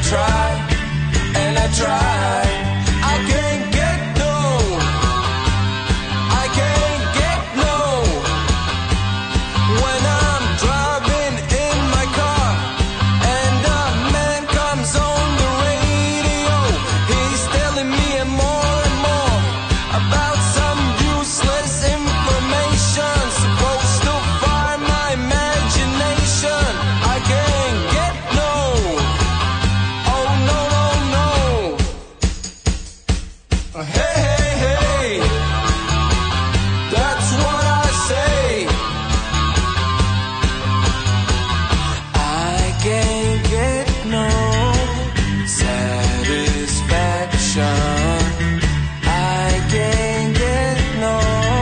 try, and I try. I can't get no, I can't get no. When I'm driving in my car and a man comes on the radio, he's telling me more and more about some useless information supposed to fire my imagination. I can't get no, oh no, no, no. Hey, hey, hey, that's what I say. I can't get no satisfaction. I can't get no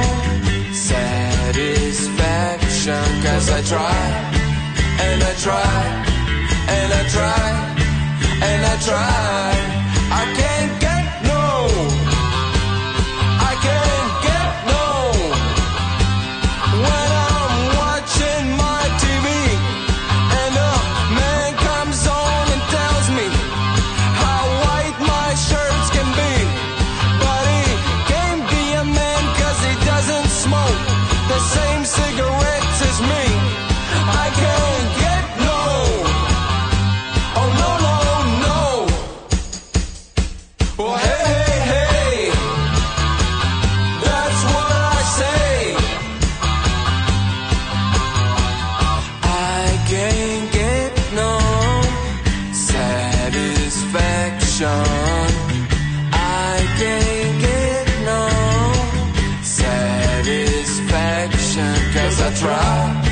satisfaction. 'Cause I try, and I try, and I try, and I try. I can't get no, I can't get no. When I'm watching my TV and a man comes on and tells me how white my shirts can be, but he can't be a man 'cause he doesn't smoke the same cigarettes as me. I can't get no, oh no, no, no. Well, hey, hey, hey, that's what I say. I can't get no satisfaction. I can't get no satisfaction. 'Cause I try,